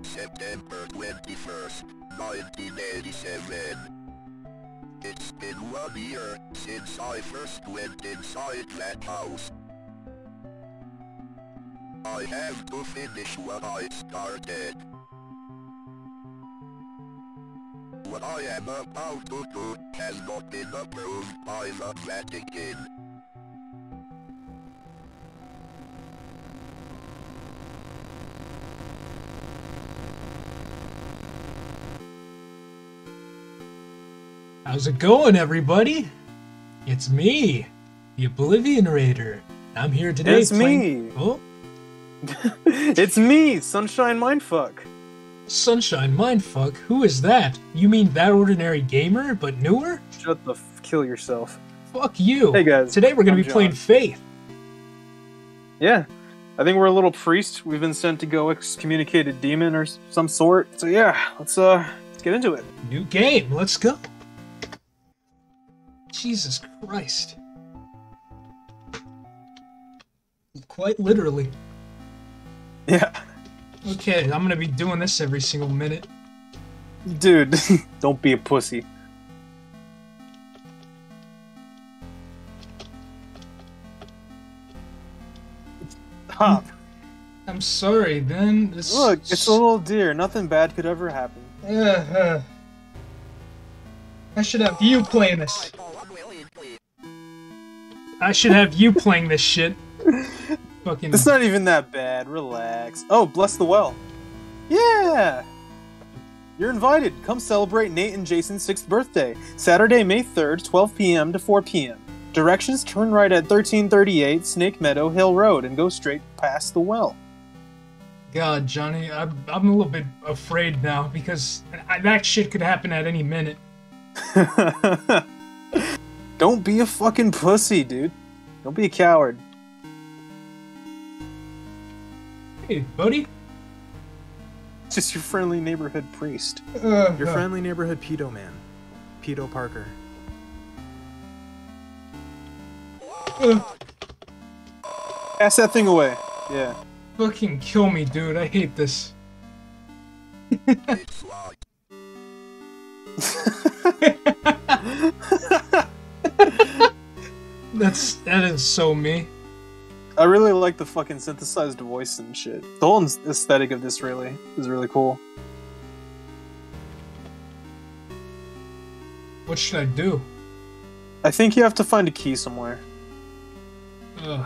September 21st, 1987. It's been 1 year since I first went inside that house. I have to finish what I started. What I am about to do has not been approved by the Vatican. How's it going, everybody? It's me, the Oblivion Raider. I'm here today It's playing... me! Oh, It's me, Sunshine Mindfuck! Sunshine Mindfuck? Who is that? You mean That Ordinary Gamer, but newer? Shut the kill yourself. Fuck you. Hey guys, Today we're gonna I'm be playing John. Faith. Yeah, I think we're a little priest. We've been sent to go excommunicate a demon or some sort. So yeah, let's get into it. New game, let's go. Jesus Christ. Quite literally. Yeah. Okay, I'm gonna be doing this every single minute. Dude, don't be a pussy. Hop. I'm sorry, then. This... Look, it's a little deer. Nothing bad could ever happen. I should have you playing this. I should have you playing this shit. Fucking. It's not even that bad. Relax. Oh, bless the well. Yeah! You're invited. Come celebrate Nate and Jason's 6th birthday. Saturday, May 3rd, 12 p.m. to 4 p.m. Directions: turn right at 1338 Snake Meadow Hill Road and go straight past the well. God, Johnny, I'm a little bit afraid now because that shit could happen at any minute. Don't be a fucking pussy, dude. Don't be a coward. Hey, buddy. Just your friendly neighborhood priest. Your friendly neighborhood pedo man. Pedo Parker. Pass that thing away. Yeah. Fucking kill me, dude. I hate this. It's like That is so me. I really like the fucking synthesized voice and shit. The whole aesthetic of this really is really cool. What should I do? I think you have to find a key somewhere. Ugh.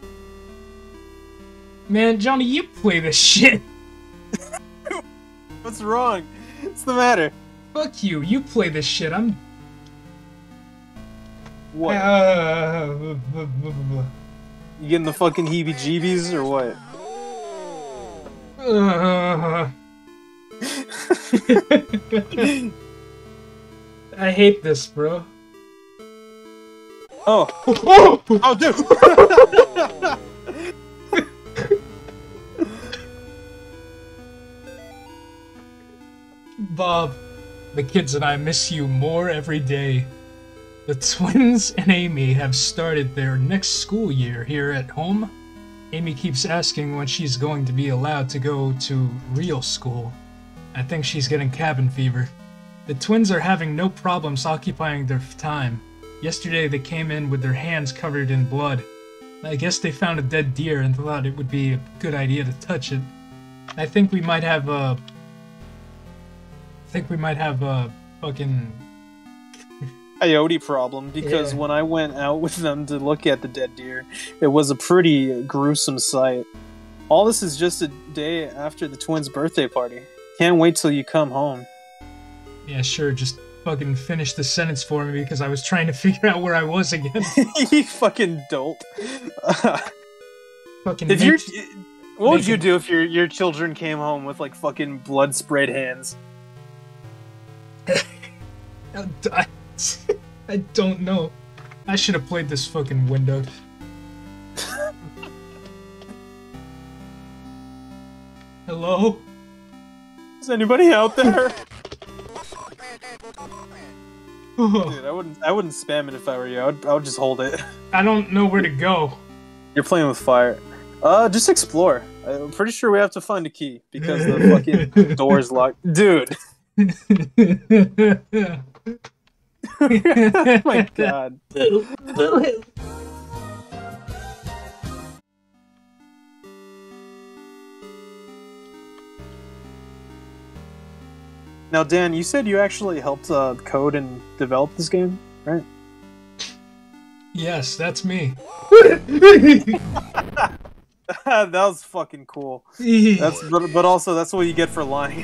Man, Johnny, you play this shit. What's wrong? What's the matter? Fuck you. You play this shit. I'm. What? You getting the fucking heebie-jeebies or what? I hate this, bro. Oh. Oh, dude! Bob, the kids and I miss you more every day. The twins and Amy have started their next school year here at home. Amy keeps asking when she's going to be allowed to go to real school. I think she's getting cabin fever. The twins are having no problems occupying their time. Yesterday they came in with their hands covered in blood. I guess they found a dead deer and thought it would be a good idea to touch it. I think we might have a fucking Coyote problem, because Yeah. when I went out with them to look at the dead deer, it was a pretty gruesome sight. All this is just a day after the twins' birthday party. Can't wait till you come home. Yeah, sure, just fucking finish the sentence for me because I was trying to figure out where I was again. You fucking dolt. Fucking If make- you're, what would make you it- do if your children came home with like fucking blood sprayed hands? I don't know. I should have played this fucking window. Hello? Is anybody out there? Oh, Dude, I wouldn't spam it if I were you. I would just hold it. I don't know where to go. You're playing with fire. Just explore. I'm pretty sure we have to find a key because the fucking door's locked. Dude. Oh my god. Now, Dan, you said you actually helped code and develop this game, right? Yes, that's me. That was fucking cool. But also that's what you get for lying.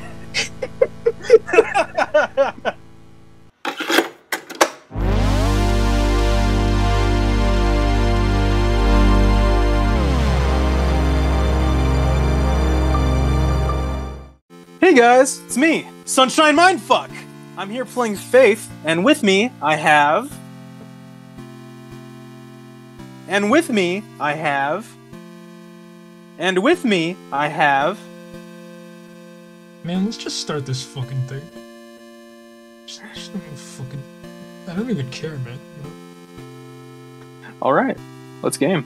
Hey guys, it's me, Sunshine Mindfuck. I'm here playing Faith, and with me I have. And with me I have. Man, let's just start this fucking thing. I don't even care, man. You know? Alright, let's game.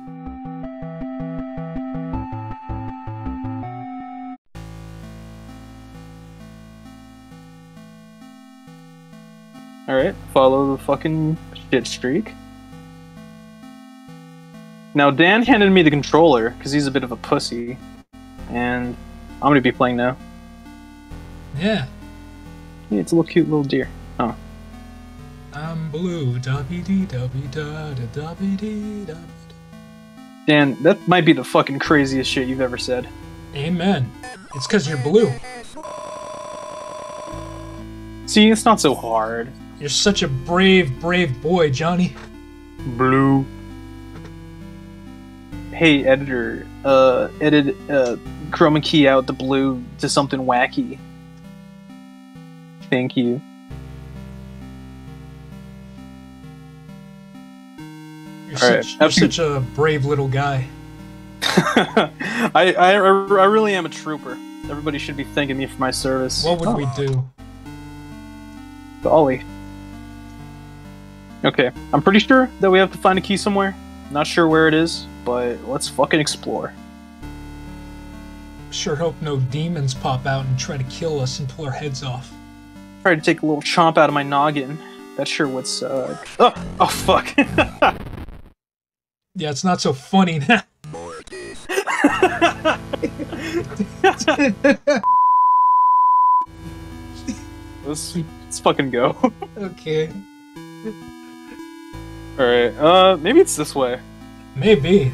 Alright, follow the fucking shit streak. Now, Dan handed me the controller, because he's a bit of a pussy, and I'm gonna be playing now. Yeah. Yeah, it's a little cute little deer. Oh. I'm blue, da-be-dee-da-be-da-da-da-be-dee-da. Dan, that might be the fucking craziest shit you've ever said. Amen. It's because you're blue. See, it's not so hard. You're such a brave, brave boy, Johnny. Blue. Hey, editor, edit chroma key out the blue to something wacky. Thank you. You're such a brave little guy. I really am a trooper. Everybody should be thanking me for my service. What would we do? Golly. Okay, I'm pretty sure that we have to find a key somewhere. Not sure where it is, but let's fucking explore. Sure hope no demons pop out and try to kill us and pull our heads off. Try to take a little chomp out of my noggin. That sure would suck. Oh fuck. Yeah, it's not so funny now. Let's fucking go. Okay. Alright, maybe it's this way. Maybe.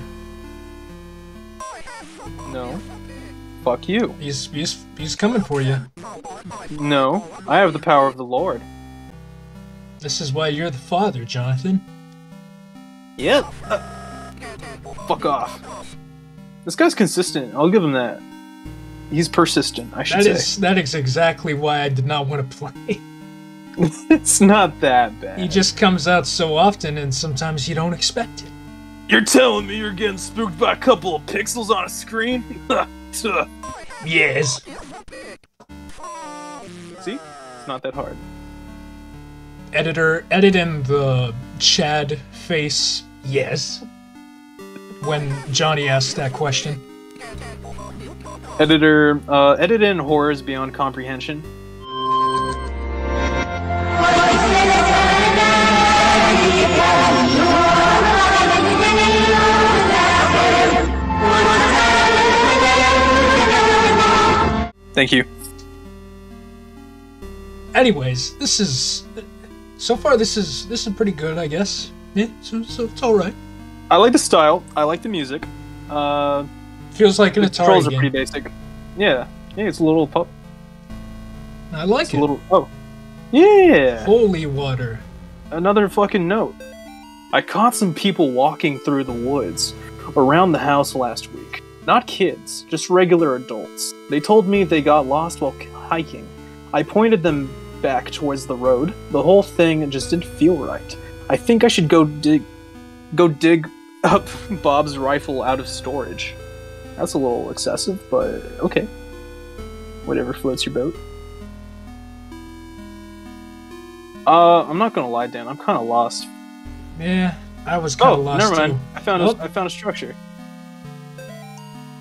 No. Fuck you. He's coming for you. No, I have the power of the Lord. This is why you're the father, Jonathan. Yep. Fuck off. This guy's consistent. I'll give him that. He's persistent, I should say. That is exactly why I did not want to play. It's not that bad. He just comes out so often, and sometimes you don't expect it. You're telling me you're getting spooked by a couple of pixels on a screen? Yes. See? It's not that hard. Editor, edit in the Chad face, yes, when Johnny asked that question. Editor, edit in horrors beyond comprehension. Thank you. Anyways, this is so far. This is pretty good, I guess. Yeah, so it's all right. I like the style. I like the music. Feels like an the Atari controls are game. pretty basic. Yeah, it's a little pop. I like it. A little. Oh, yeah. Holy water. Another fucking note. I caught some people walking through the woods around the house last week. Not kids, just regular adults. They told me they got lost while hiking. I pointed them back towards the road. The whole thing just didn't feel right. I think I should go dig up Bob's rifle out of storage. That's a little excessive, but okay. Whatever floats your boat. I'm not gonna lie, Dan. I'm kind of lost. Yeah, I was kind of lost never mind. too. I found a structure.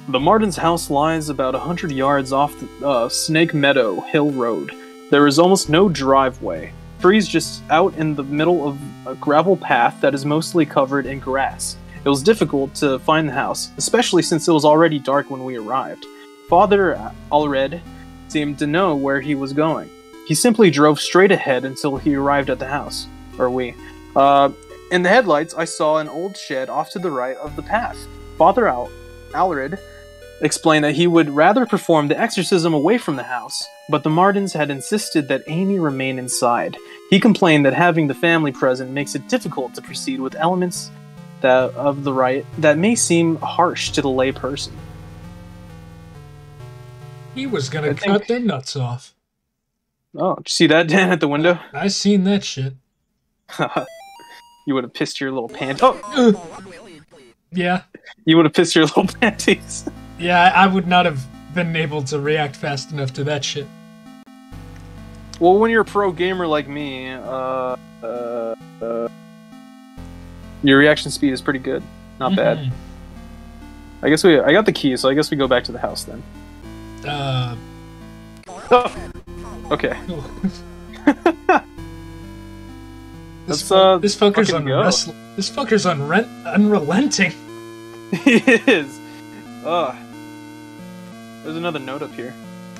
The Martins' house lies about 100 yards off the Snake Meadow Hill Road. There is almost no driveway. Trees just out in the middle of a gravel path that is mostly covered in grass. It was difficult to find the house, especially since it was already dark when we arrived. Father Allred seemed to know where he was going. He simply drove straight ahead until he arrived at the house. Or we. In the headlights, I saw an old shed off to the right of the path. Father Allred explained that he would rather perform the exorcism away from the house, but the Martins had insisted that Amy remain inside. He complained that having the family present makes it difficult to proceed with elements of the rite that may seem harsh to the lay person. He was gonna cut their nuts off. Oh, did you see that, Dan, at the window? I seen that shit. You would have pissed your little pants. Oh! Yeah. You would have pissed your little panties. Yeah, I would not have been able to react fast enough to that shit. Well, when you're a pro gamer like me, your reaction speed is pretty good. Not bad. I guess I got the key, so I guess we go back to the house then. Oh. Okay. This fucker's this fucker's unrelenting. He is. There's another note up here.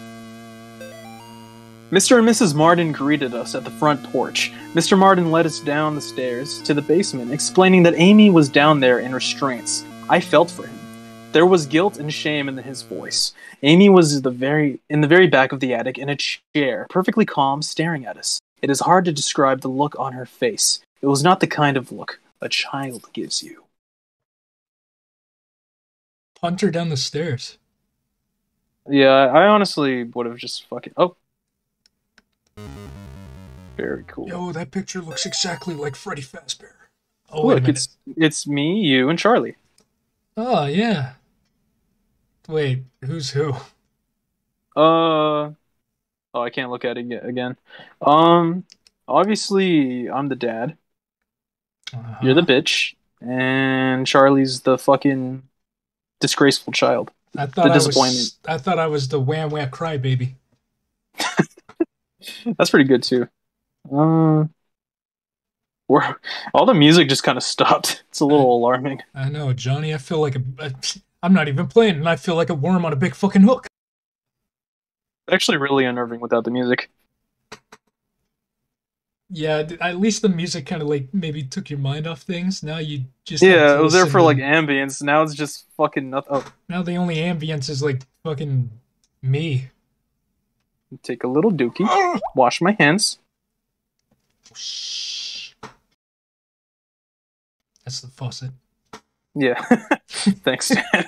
Mr. and Mrs. Martin greeted us at the front porch. Mr. Martin led us down the stairs to the basement, explaining that Amy was down there in restraints. I felt for him. There was guilt and shame in his voice. Amy was in the very back of the attic in a chair, perfectly calm, staring at us. It is hard to describe the look on her face. It was not the kind of look a child gives you. Punt her down the stairs. Yeah, I honestly would have just fucking... Oh. Very cool. Yo, that picture looks exactly like Freddy Fazbear. Oh, look, wait a minute. It's me, you, and Charlie. Oh, yeah. Wait, who's who? Oh, I can't look at it again. Obviously, I'm the dad. You're the bitch. And Charlie's the fucking disgraceful child. I thought I was the wham wham crybaby. That's pretty good too. All the music just kind of stopped. It's a little alarming. I know, Johnny. I feel like I'm not even playing, and I feel like a worm on a big fucking hook. Actually, really unnerving without the music. Yeah, at least the music kind of like maybe took your mind off things. Now you just it was there for like ambience. Now it's just fucking nothing. Oh. Now the only ambience is like fucking me. Take a little dookie. Wash my hands. That's the faucet. Yeah. Thanks, Dan.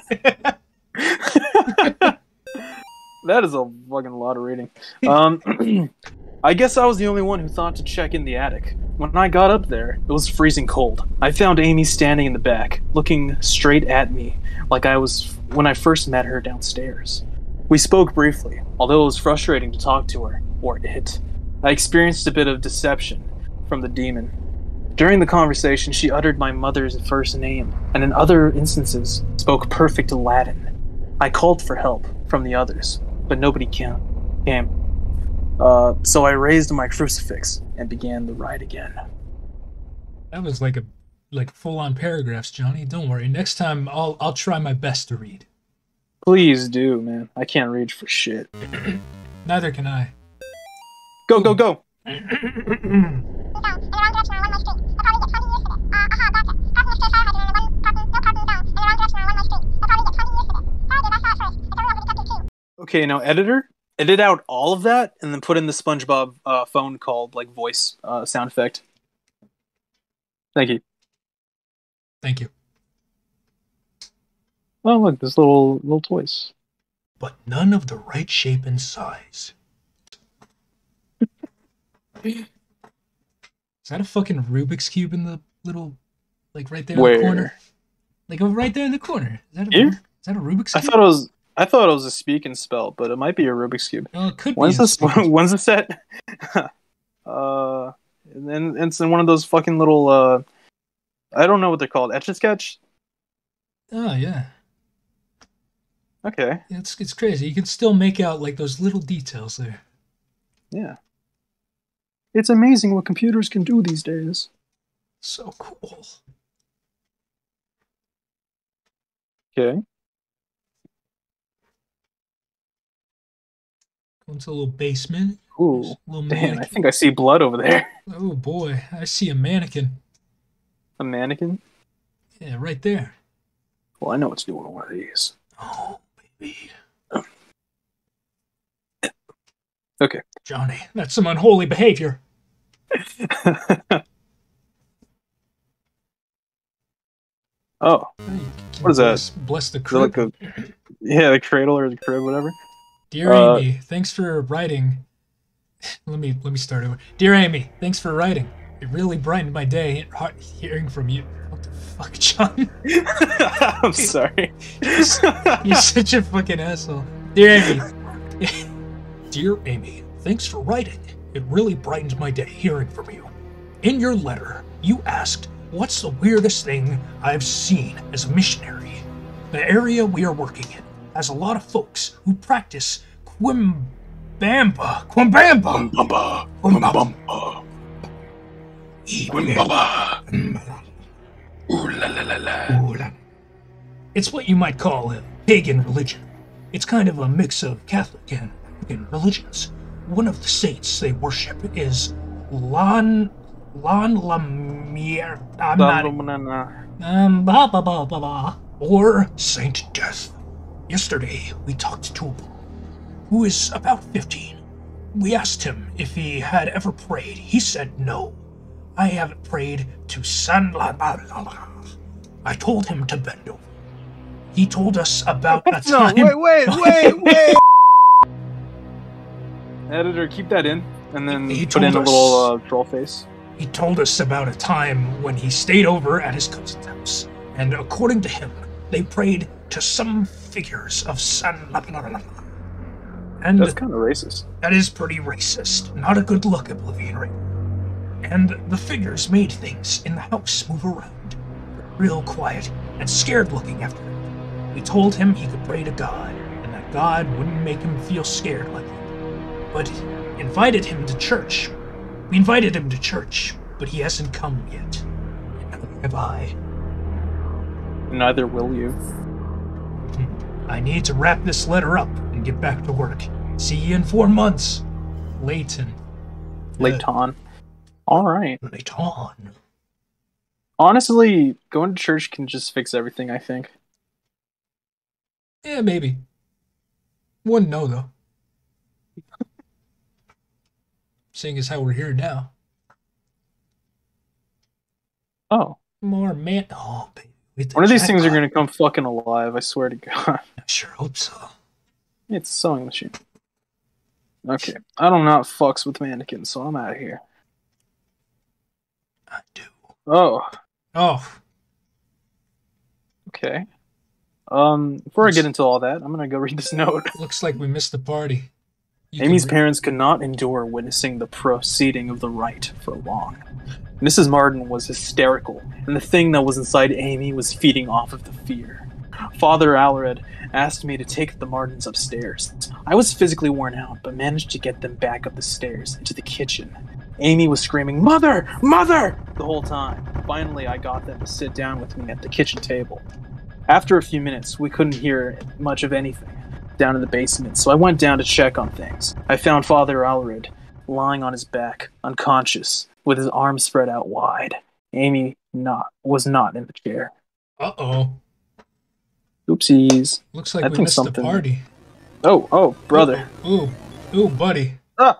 That is a fucking lot of reading. I guess I was the only one who thought to check in the attic. When I got up there, it was freezing cold. I found Amy standing in the back, looking straight at me, like I was when I first met her downstairs. We spoke briefly, although it was frustrating to talk to her, or it. I experienced a bit of deception from the demon. During the conversation, she uttered my mother's first name, and in other instances, spoke perfect Latin. I called for help from the others, but nobody came. So I raised my crucifix and began the ride again. That was like full-on paragraphs, Johnny. Don't worry. Next time, I'll try my best to read. Please do, man. I can't read for shit. Neither can I. Go, go, go! Okay, now editor, edit out all of that and then put in the SpongeBob phone call, like voice sound effect. Thank you. Thank you. Oh, look, there's little toys. But none of the right shape and size. Is that a fucking Rubik's Cube in the little, like right there in the corner? Like right there in the corner. Is that a Rubik's Cube? I thought it was a speak and spell, but it might be a Rubik's Cube. Well, it could be. When's the set? And then it's in one of those fucking little I don't know what they're called. Etch-a-Sketch? Oh yeah. Okay. It's crazy. You can still make out like those little details there. Yeah. It's amazing what computers can do these days. So cool. Okay. Go into a little basement. Ooh. There's a little Damn, I mannequin. think I see blood over there. Oh boy, I see a mannequin. A mannequin? Yeah, right there. Well, I know what's doing one of these. Oh, baby. Okay. Johnny, that's some unholy behavior. Oh. Hey, What is that? Bless the Is that crib. like the cradle or the crib, whatever? Dear Amy, thanks for writing. Let me start over. Dear Amy, thanks for writing. It really brightened my day hearing from you. What the fuck, John? I'm sorry. You're such a fucking asshole. Dear Amy. Dear Amy, thanks for writing. It really brightened my day hearing from you. In your letter, you asked, what's the weirdest thing I've seen as a missionary? The area we are working in has a lot of folks who practice Quimbamba. It's what you might call a pagan religion. It's kind of a mix of Catholic and African religions. One of the saints they worship is Lan Lamir. Or Saint Death. Yesterday, we talked to a boy who is about 15. We asked him if he had ever prayed. He said no. I haven't prayed to San La. I told him to bend over. He told us about a time. No, wait. Editor, keep that in, and then He put in a told us- little troll face. He told us about a time when he stayed over at his cousin's house, and according to him, they prayed to some figures of San La. And That's kind of racist. that is pretty racist. Not a good look, Oblivion Ring. And the figures made things in the house move around. Real quiet and scared looking after that. We told him he could pray to God, and that God wouldn't make him feel scared like that. But invited him to church. We invited him to church, but he hasn't come yet. And neither have I. Neither will you. I need to wrap this letter up and get back to work. See you in 4 months. Leighton. Leighton. All right. Leighton. Honestly, going to church can just fix everything, I think. Yeah, maybe. Wouldn't know, though. Seeing as how we're here now. Oh. More man. Oh, baby. One of these things are going to come fucking alive, I swear to God. I sure hope so. It's a sewing machine. Okay. I do not fucks with mannequins, so I'm out of here. I do. Oh. Oh, Okay. Before I get into all that, I'm going to go read this note. looks like we missed the party. You Amy's can- parents could not endure witnessing the proceeding of the rite for long. Mrs. Martin was hysterical, and the thing that was inside Amy was feeding off of the fear. Father Alred asked me to take the Martins upstairs. I was physically worn out, but managed to get them back up the stairs into the kitchen. Amy was screaming, "Mother! Mother!" the whole time. Finally, I got them to sit down with me at the kitchen table. After a few minutes, we couldn't hear much of anything down in the basement, so I went down to check on things. I found Father Alred lying on his back, unconscious, with his arms spread out wide. Amy was not in the chair. Uh-oh. Oopsies. Looks like I we think missed the something- party. Oh, brother. Ooh, buddy. Ah!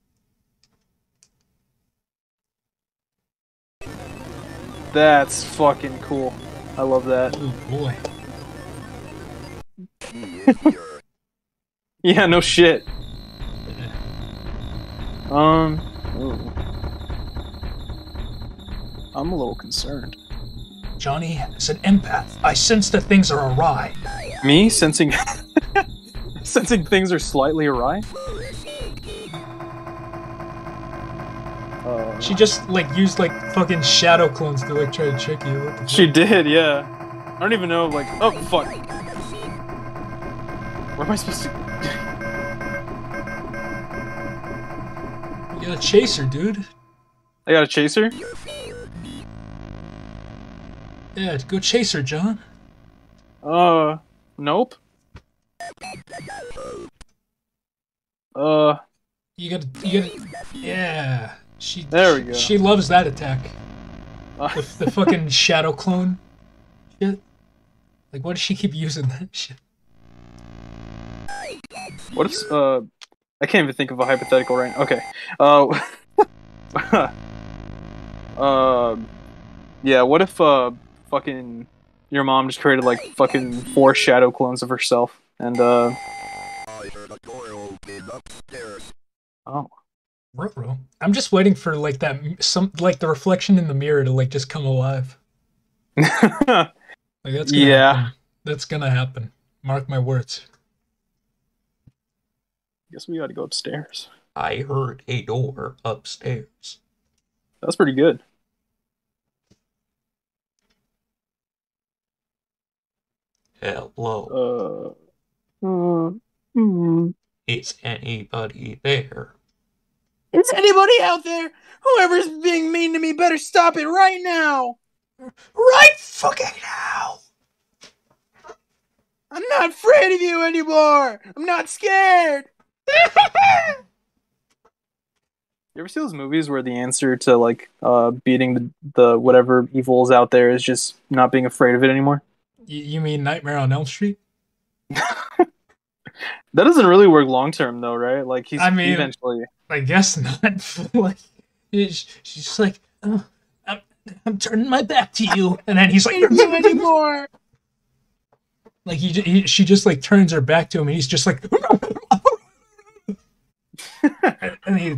That's fucking cool. I love that. Ooh, boy. He is here. Yeah, no shit. Ooh. I'm a little concerned. Johnny is an empath. I sense that things are awry. Me sensing sensing things are slightly awry? She just, used, fucking shadow clones to, try to trick you. What the She did, yeah. I don't even know, oh, fuck. Where am I supposed to... You gotta chase her, dude. I gotta chase her? Yeah, go chase her, John. Nope. You gotta, yeah. There we go. She loves that attack. The fucking shadow clone shit. Like, why does she keep using that shit? What if, I can't even think of a hypothetical right now. Okay. Yeah, what if, fucking your mom just created, like, fucking 4 shadow clones of herself, and, I heard a door open upstairs. Oh. Ruh-roh. I'm just waiting for, like, the reflection in the mirror to, like, just come alive. Like, that's gonna happen. That's gonna happen. Mark my words. Guess we gotta go upstairs. I heard a door upstairs. That's pretty good. Hello. Is anybody there? Is anybody out there? Whoever's being mean to me better stop it right now! Right fucking now! I'm not afraid of you anymore! I'm not scared! You ever see those movies where the answer to, like, beating the whatever evil is out there is just not being afraid of it anymore? You mean Nightmare on Elm Street? That doesn't really work long term, though, right? Like, he's eventually... I guess not. Like, she's just like, oh, I'm turning my back to you, and then he's like, "No anymore." Like she just like turns her back to him, and he's just like, and he,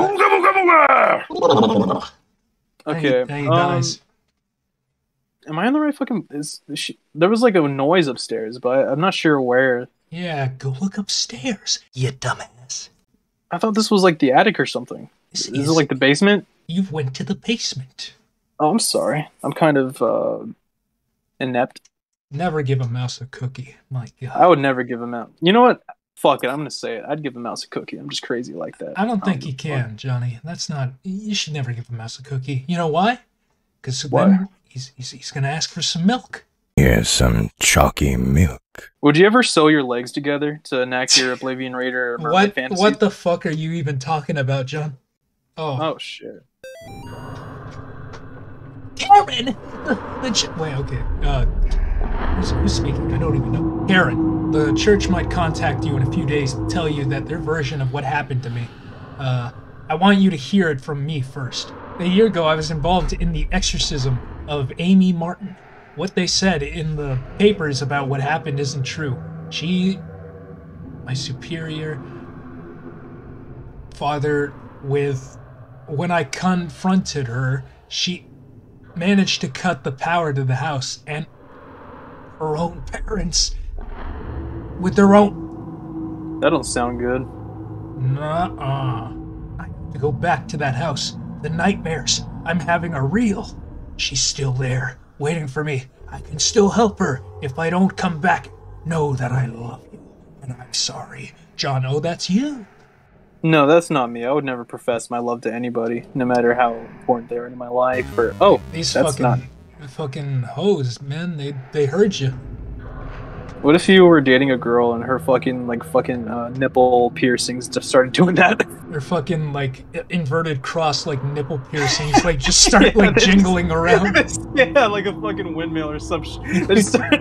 okay, and he dies. Am I on the right fucking? There was like a noise upstairs, but I'm not sure where. Yeah, go look upstairs, you dumbass. I thought this was like the attic or something. Is it like the basement? You went to the basement. Oh, I'm sorry. I'm kind of inept. Never give a mouse a cookie. My God. I would never give a mouse. You know what? Fuck it. I'm gonna say it. I'd give a mouse a cookie. I'm just crazy like that. I don't think you can, Johnny. That's not. You should never give a mouse a cookie. You know why? Because then he's gonna ask for some milk. Here's some chalky milk. Would you ever sew your legs together to enact your Oblivion Raider or Mermaid fantasy? What the fuck are you even talking about, John? Oh shit. Karen! Wait, okay. Who's speaking? I don't even know. Karen, the church might contact you in a few days to tell you that their version of what happened to me. I want you to hear it from me first. A year ago, I was involved in the exorcism of Amy Martin. What they said in the papers about what happened isn't true. She, my superior, father with... When I confronted her, she managed to cut the power to the house, and her own parents with their own... That don't sound good. Nuh-uh. I have to go back to that house. The nightmares. I'm having are real. She's still there, waiting for me. I can still help her. If I don't come back, know that I love you, and I'm sorry. John, oh, that's you. No, that's not me. I would never profess my love to anybody, no matter how important they are in my life. Or these that's fucking hoes, man. They heard you. What if you were dating a girl and her fucking nipple piercings just started doing that? Their fucking like inverted cross like nipple piercings like just start like jingling around. Yeah, like a fucking windmill or some shit.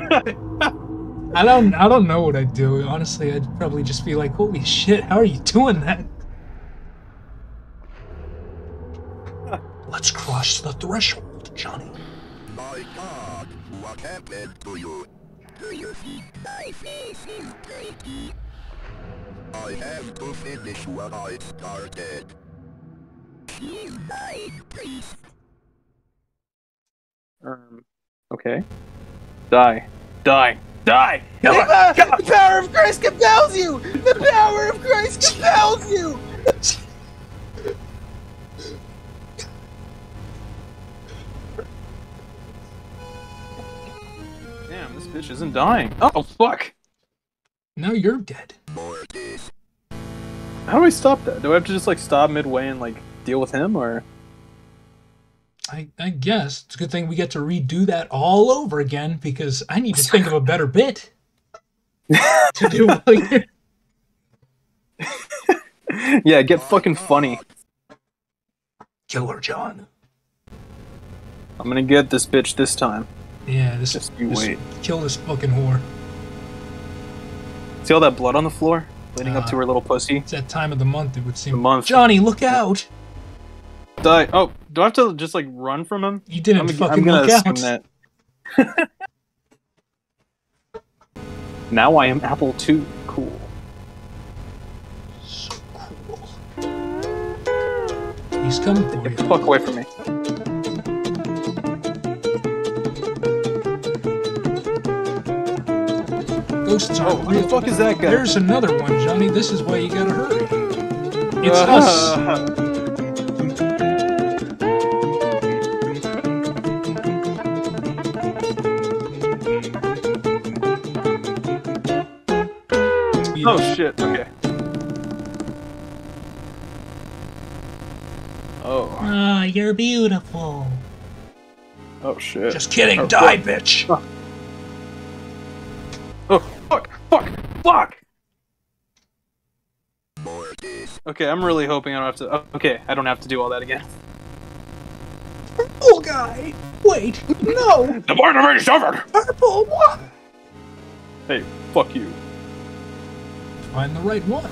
I don't know what I'd do. Honestly, I'd probably just be like, holy shit, how are you doing that? Let's cross the threshold, Johnny. My God, what happened to you? Do you think my face is crazy? I have to finish what I started. Please, please. Okay. Die. The power of Christ compels you! The power of Christ compels you! Damn, this bitch isn't dying. Oh, fuck! Now you're dead. Mortis. How do I stop that? Do I have to just like stop midway and like deal with him, or? I guess it's a good thing we get to redo that all over again because I need to think of a better bit to do. Yeah, get fucking funny. Killer John. I'm gonna get this bitch this time. Yeah, this Just you this- wait. Kill this fucking whore. See all that blood on the floor leading up to her little pussy? It's that time of the month, it would seem. The month. Johnny, look out! Die. Oh, do I have to just like run from him? You didn't I'm fucking gonna look assume out. that. Now I am Apple II. Cool. So cool. He's coming for Get the you. fuck away from me. Ghosts Oh, aren't who the real. fuck is that guy? There's another one, Johnny. This is why you gotta hurry. It's us. Oh shit, okay. Oh. Ah, you're beautiful. Oh shit. Just kidding. Oh, Die, fuck. bitch. Oh, fuck! Fuck! Fuck! Mortis. Okay, I'm really hoping I don't have to. Oh, okay, I don't have to do all that again. Purple guy. Wait. No. The part of me suffered! Purple. What? Hey, fuck you. Find the right one.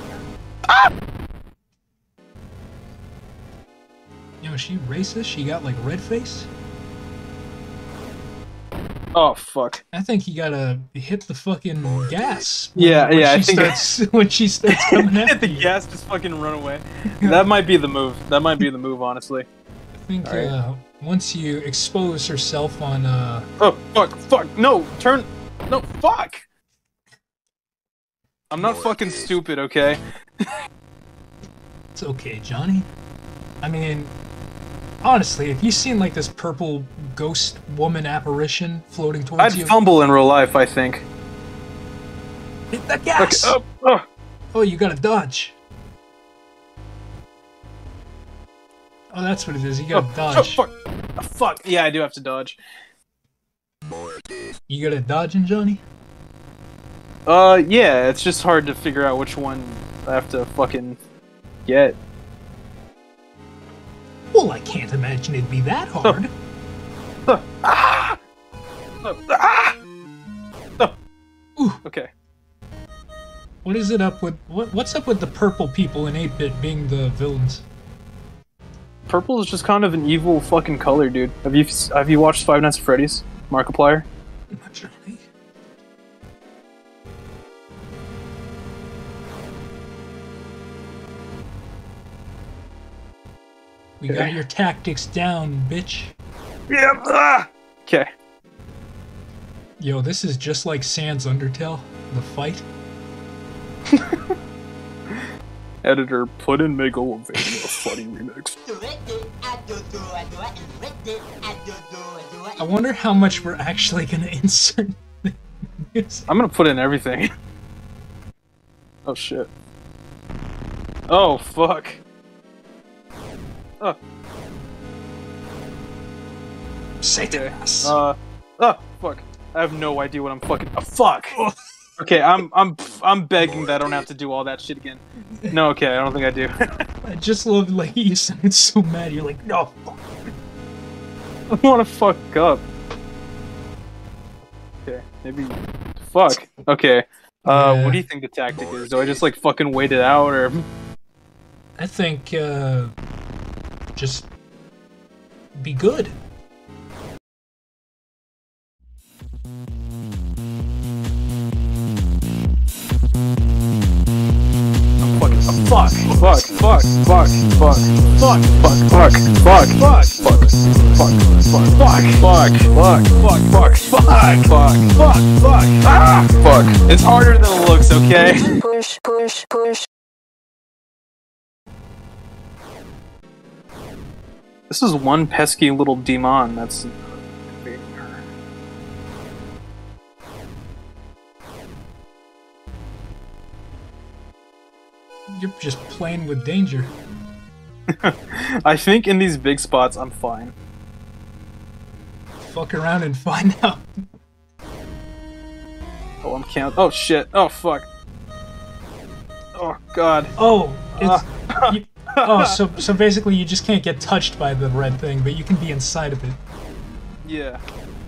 You know, is she racist? She got like red face? Oh, fuck. I think you gotta hit the fucking gas. Yeah, yeah, I she think- starts, when she starts coming Hit after the you. gas, just fucking run away. That might be the move. That might be the move, honestly. I think Alright. once you expose herself on Oh, fuck, fuck, no, turn, no, fuck! I'm not fucking stupid, okay? it's okay, Johnny. I mean, honestly, if you seen like this purple ghost woman apparition floating towards I'd you, fumble in real life, I think. hit the Okay, gas. oh, Oh, you gotta dodge. Oh, that's what it is. You gotta dodge. fuck, fuck, yeah, I do have to dodge. Mortis. You gotta dodge, and Johnny. Yeah, it's just hard to figure out which one I have to fucking get. Well, I can't imagine it'd be that hard. Ah! Ah! Ooh. Okay. What is it up with? What's up with the purple people in 8-bit being the villains? Purple is just kind of an evil fucking color, dude. Have you watched Five Nights at Freddy's? Markiplier? Not really. We got your tactics down, bitch. Yeah. Ah! Okay. Yo, this is just like Sans Undertale, the fight. Editor, put in Megalovania, a funny remix. I wonder how much we're actually gonna insert. I'm gonna put in everything. Oh shit. Oh fuck. Oh. Satan. Oh fuck. I have no idea what I'm fucking. Oh fuck. Okay, I'm begging that I don't have to do all that shit again. No, okay, I don't think I do. I just love like you sounded so mad. You're like, no. Fuck. I want to fuck up. Okay, maybe. Fuck. Okay. Yeah. What do you think the tactic is? Do I just like fucking wait it out, or? I think just be good. Fuck, fuck, fuck, fuck, fuck, fuck, fuck, fuck, fuck, fuck, fuck, fuck, fuck, fuck, fuck, fuck, fuck, fuck, fuck, fuck, ah, fuck. It's harder than it looks, okay? Push, push, push. This is one pesky little demon that's invading her. You're just playing with danger. I think in these big spots, I'm fine. Fuck around and find out. Oh, I'm count. Oh shit. Oh fuck. Oh god. Oh, it's... so basically you just can't get touched by the red thing, but you can be inside of it. Yeah.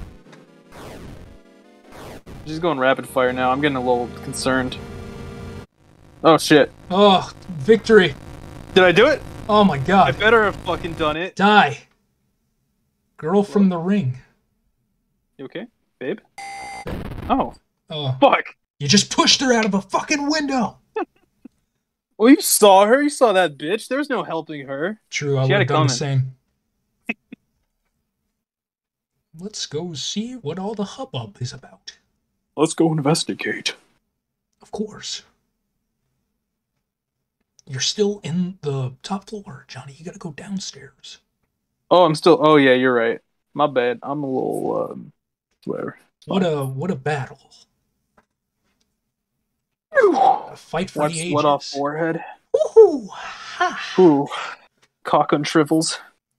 Just going rapid fire now. I'm getting a little concerned. Oh shit. Oh, victory. Did I do it? Oh my I god. better have fucking done it. Die. Girl from the ring. You okay, babe? Oh. Oh, Fuck. you just pushed her out of a fucking window. Well, you saw her. You saw that bitch. There was no helping her. True, I She would had have it done the coming. same. Let's go see what all the hubbub is about. Let's go investigate. Of course. You're still in the top floor, Johnny. You gotta go downstairs. Oh, I'm still. Oh yeah, you're right. My bad. I'm a little. Whatever. What a battle. A fight for Wipe the ages. sweat off forehead. Woohoo! Ha! Ooh. Cock on shrivels.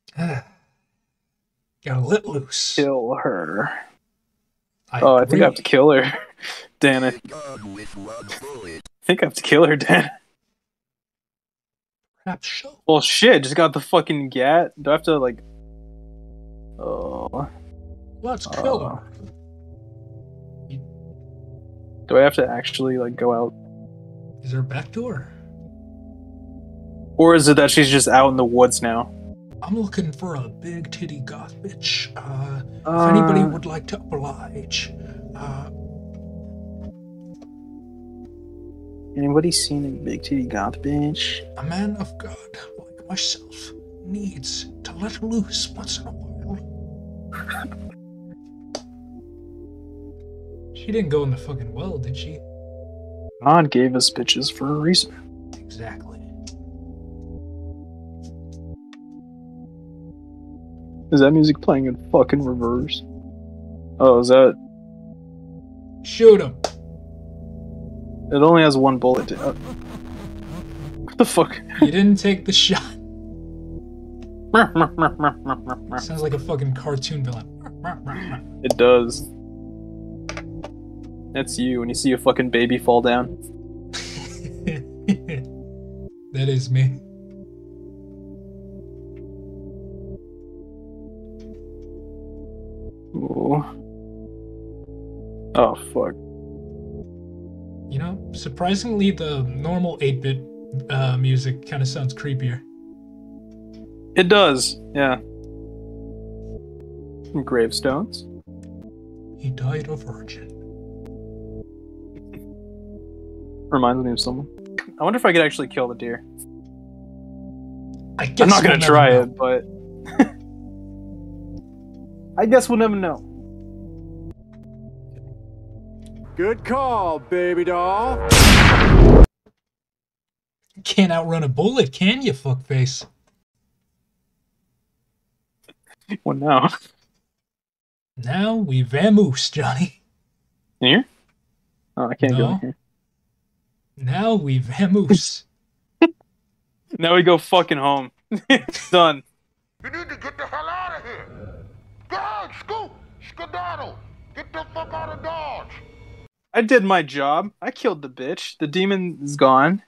Gotta let loose. Kill her. I Oh, I think I have agree. to kill her. Dan, I Gone with one bullet. think I have to kill her, Dan. Perhaps so. Well, shit, just got the fucking gat. Do I have to, like... Oh... Let's kill her. Do I have to actually, like, go out? Is there a back door? Or is it that she's just out in the woods now? I'm looking for a big titty goth bitch. If anybody would like to oblige, Anybody seen a big titty goth bitch? a man of God like myself needs to let loose once in a while. She didn't go in the fucking well, did she? God gave us bitches for a reason. Exactly. Is that music playing in fucking reverse? Oh, is that... Shoot him. It only has one bullet. What the fuck? You didn't take the shot. Sounds like a fucking cartoon villain. It does. That's you when you see a fucking baby fall down. That is me. Ooh. Oh, fuck. You know, surprisingly, the normal 8-bit music kind of sounds creepier. It does, yeah. Gravestones. He died a virgin. Reminds me of someone. I wonder if I could actually kill the deer. I guess I'm not gonna we'll try never it, but... I guess we'll never know. Good call, baby doll. Can't outrun a bullet, can you, fuckface? Well, now. Now we vamoose, Johnny. In here? Oh, I can't go No. in here. Now we vamoose. Now we go fucking home. Done. You need to get the hell out of here. Go ahead, scoot, skedaddle. Get the fuck out of Dodge. I did my job. I killed the bitch. The demon is gone.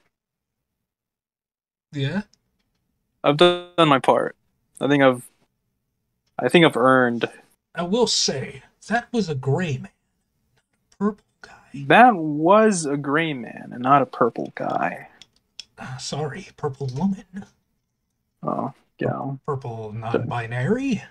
Yeah? I've done my part. I think I've earned. I will say, that was a gray man. Purple guy. That was a gray man and not a purple guy. Sorry, purple woman. Oh, gal. Purple non-binary.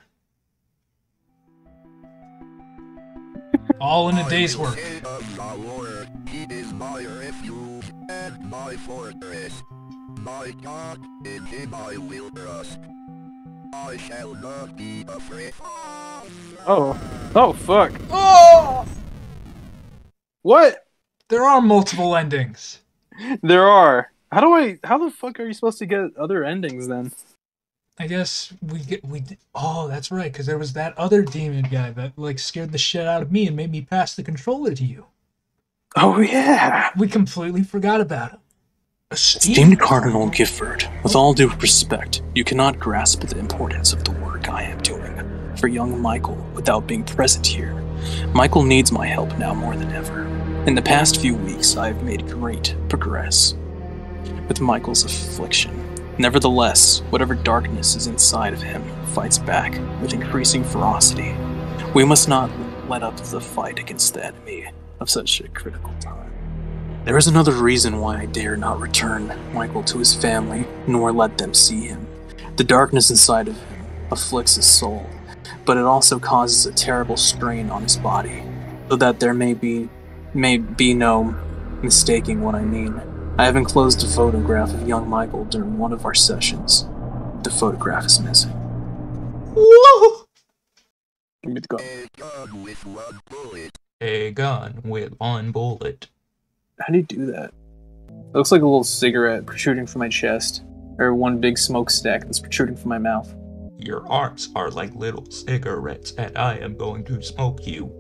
All in a day's work. Head of the Lord, he is my refuge and my fortress. My God, in him I will trust. I shall not be afraid. Oh. Oh, fuck. Oh! What? There are multiple endings. There are. How the fuck are you supposed to get other endings then? I guess oh, that's right, because there was that other demon guy that, like, scared the shit out of me and made me pass the controller to you. Oh, yeah. We completely forgot about him. Esteemed Cardinal Gifford, with all due respect, you cannot grasp the importance of the work I am doing for young Michael without being present here. Michael needs my help now more than ever. In the past few weeks, I have made great progress with Michael's affliction. Nevertheless, whatever darkness is inside of him fights back with increasing ferocity. We must not let up the fight against the enemy of such a critical time. There is another reason why I dare not return Michael to his family, nor let them see him. The darkness inside of him afflicts his soul, but it also causes a terrible strain on his body, so that there may be no mistaking what I mean. I have enclosed a photograph of young Michael during one of our sessions. The photograph is missing. Whoa! Give me the gun. A gun with one bullet. How do you do that? It looks like a little cigarette protruding from my chest, or one big smokestack that's protruding from my mouth. Your arms are like little cigarettes, and I am going to smoke you.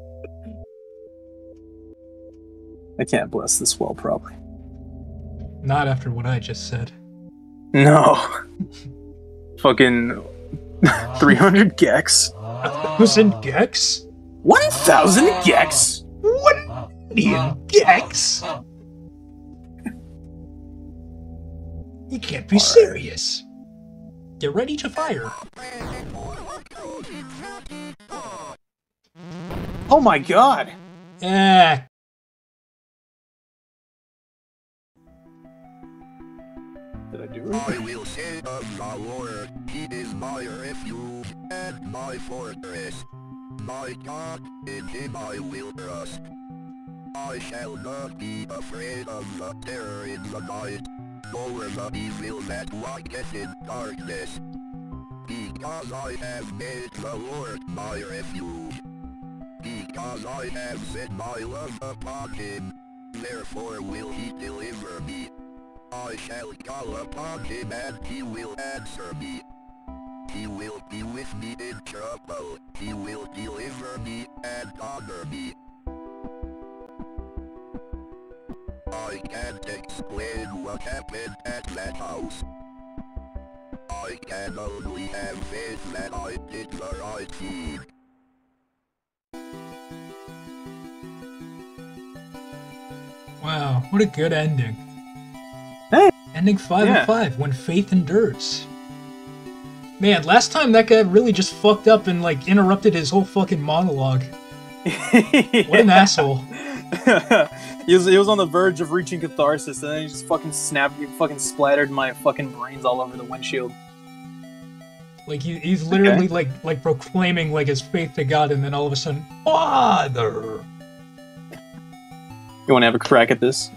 I can't bless this well, probably. Not after what I just said. No. Fucking 300 gex. 1,000 gex? 1,000 gex? 1 million gex? You can't be serious. Get ready to fire. Oh my god! Eh. Did I do it? I will say of the Lord, he is my refuge and my fortress. My God, in him I will trust. I shall not be afraid of the terror in the night, nor the evil that walketh in darkness. Because I have made the Lord my refuge. Because I have set my love upon him, therefore will he deliver me. I shall call upon him and he will answer me. He will be with me in trouble. He will deliver me and honor me. I can't explain what happened at that house. I can only have faith that I did the right thing. Wow, what a good ending. Hey! Ending 5 of 5, when faith endures. Man, last time that guy really just fucked up and, like, interrupted his whole fucking monologue. What an asshole. He was on the verge of reaching catharsis, and then he just fucking snapped, he fucking splattered my fucking brains all over the windshield. Like, he's literally, like proclaiming, like, his faith to God, and then all of a sudden, Father! You wanna have a crack at this?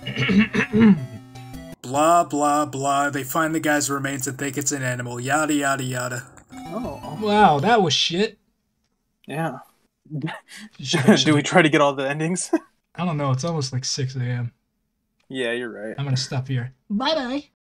Blah, blah, blah. They find the guy's remains and think it's an animal. Yada, yada, yada. Oh. Wow, that was shit. Yeah. Do we try to get all the endings? I don't know, it's almost like 6 a.m. Yeah, you're right. I'm gonna stop here. Bye-bye.